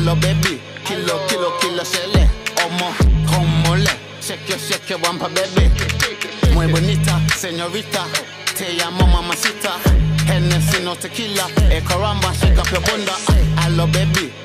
Hello baby, kilo shele. Omo, como le. Shake your bumper baby. Muy bonita, señorita. Te llamo mamacita. Hennessy no tequila. Caramba, shake up your bunda. Hello baby.